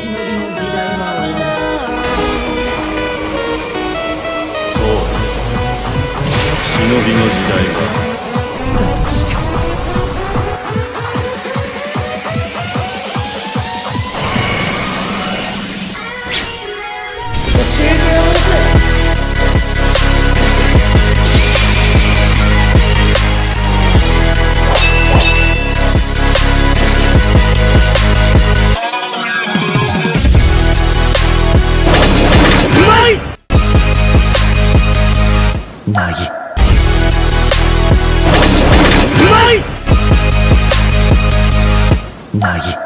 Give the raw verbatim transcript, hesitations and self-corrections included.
忍びの時代は終わる。 そう忍びの時代はだとしても教えてやるぜ。 なぎうまいなぎ